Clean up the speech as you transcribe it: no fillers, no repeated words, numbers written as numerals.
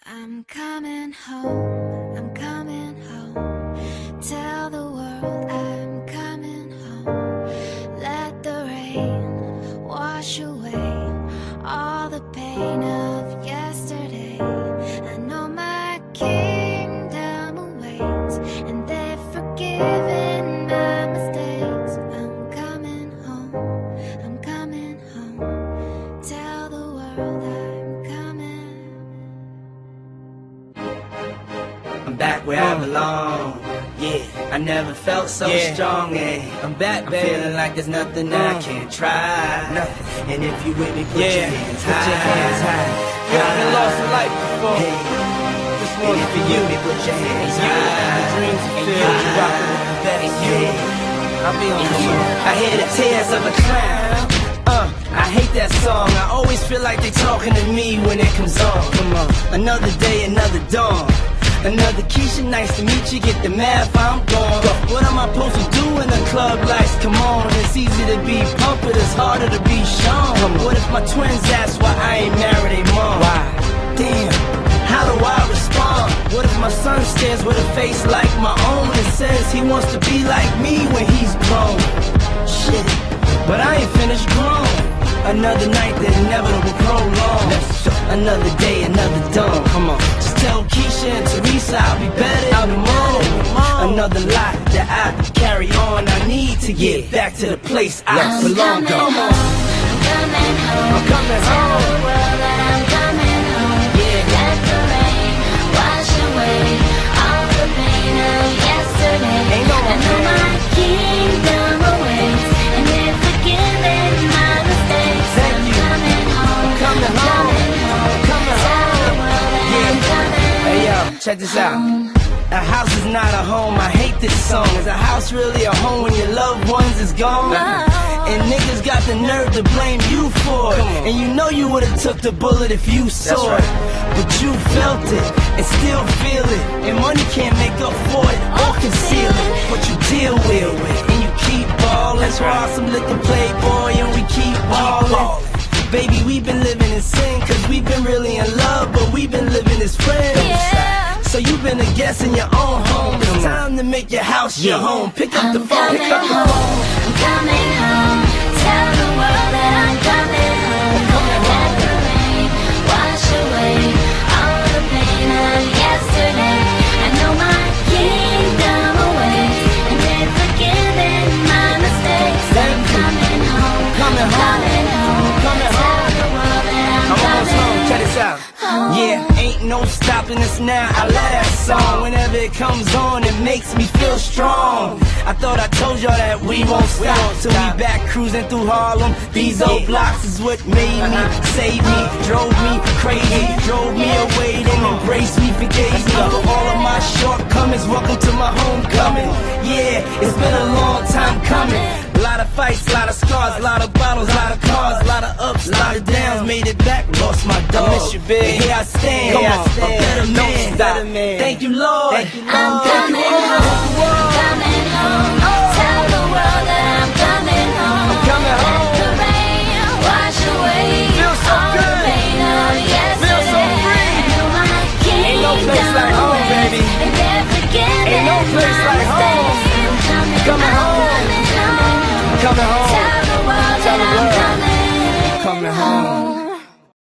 I'm coming home, I'm coming home. Tell the world I'm coming home. Let the rain wash away all the pain of yesterday. I know my kingdom awaits, and they've forgiven my mistakes. I'm coming home, I'm coming home. Tell the world I'm coming. I'm back where I belong. Yeah, I never felt so strong. I'm back, baby. I'm feeling like there's nothing that I can't try. Nothing. And if you with me, put your hands high. Put your hands high. You haven't lost a life before. Hey. This one's for you. Put your hands high. The dreams are filled. You rockin' with the best. I'll be on you. I hear the tears of a clown. I hate that song. I always feel like they talking to me when it comes on. Come on. Another day, another dawn. Another Keisha, nice to meet you. Get the math, I'm gone. What am I supposed to do when the club lights come on? It's easy to be pumped, but it's harder to be shown. What if my twins ask why I ain't married a mom? Why? Damn, how do I respond? What if my son stares with a face like my own and says he wants to be like me when he's grown? Shit, but I ain't finished grown. Another night, the inevitable prolong. Another day, another dawn. Come on, just tell Keisha and Teresa I'll be better tomorrow. Another lot that I carry on. I need to get back to the place I belong. Come on, I'm coming home. I'm coming home. Tell the world that I'm coming home. Yeah. Let the rain wash away all the pain of yesterday. Ain't no more I know pain. my kingdom awaits, and they've forgiven my mistakes. Thank I'm you. coming home. Coming I'm home. coming home. Coming Tell home. the world that I'm coming. Hey yo, check this out. A house is not a home, I hate this song. Is a house really a home when your loved ones is gone? No. And niggas got the nerve to blame you for it. And you know you would've took the bullet if you saw it. But you felt it and still feel it. And money can't make up for it or conceal it. But you deal with it and you keep ballin'. That's right. Some looking playboy and we keep ballin'. Baby, we've been living in sin, cause we've been really in love, but we've been living as friends. Yeah. So you've been a guest in your own home. It's time to make your house your home. Pick up the I'm phone, coming pick up the home. phone. I'm coming home. Tell the world that I'm coming home. Let the rain wash away all the pain of yesterday. I know my kingdom awaits, and they've forgiven my mistakes. I'm coming home. Coming home. Coming home. Coming Tell home. the world that I'm almost home, coming check this out. Yeah, ain't no stopping us now. I love that song. Whenever it comes on, it makes me feel strong. I thought I told y'all that we won't stop till we back cruising through Harlem. These old blocks is what made me, saved me, drove me crazy, drove me away, then embraced me, forgave me for all of my shortcomings. Welcome to my homecoming. Yeah, it's been a long time coming. A lot of fights, a lot of scars, a lot of bottles, a lot of cars, a lot of ups, a lot of downs. Made it back, lost my dog. I miss you, big. And here I stand, Come on. a better man. Better man. Thank you, Lord. Thank you, Lord. I'm coming home. Coming home. Tell the world that I'm coming home. Coming home. Let the rain wash away Feels so all the good. pain of yesterday. Feels so free. I know my Ain't no place like home, kingdom baby. awaits, and they're forgiven Ain't no place my like home. mistakes. I'm Coming home. coming home. Coming home. Tell the world Tell that the I'm world. coming Coming home.